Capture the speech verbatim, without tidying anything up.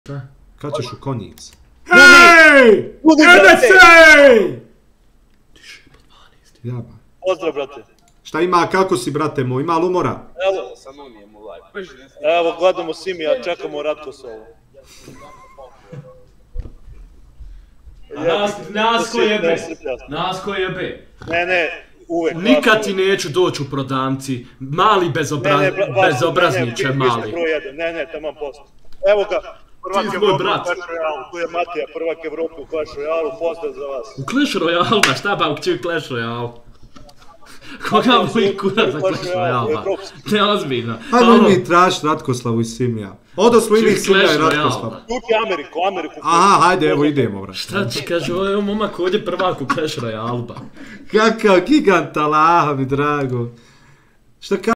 Šta? Kad ćeš u konjic? Hej! N S A! Tiše, po dvanaest. Jaba. Pozdrav, brate. Šta ima, kako si, brate moj? Ima li umora? Evo, sa Nunijem u live. Evo, gledamo Simija, čekamo Ratkosovu. Nas ko jebe? Nas ko jebe? Ne, ne, uvek. Nikad ti neću doći u prodavnici. Mali bezobrazniče, mali. Ne, ne, taman posto. Evo ga, prvak Evrope u Clash Royale. Tu je Matija, prvak Evrope u Clash Royale. Pozdrav za vas. U Clash Royale, ba šta ba u kću Clash Royale? Koga moji kurac za Clash Royale? Ne, ozbiljno. Hajmo mi tražiti Ratkoslavu i Simija. Odoslo i mi Simija i Ratkoslavu. Tuti Ameriku, Ameriku. Aha, hajde, evo idemo, brate. Šta ti kaže, ovo je momak ovdje prvak u Clash Royale, ba. Kakav gigant, Allah mi drago. Šta ka...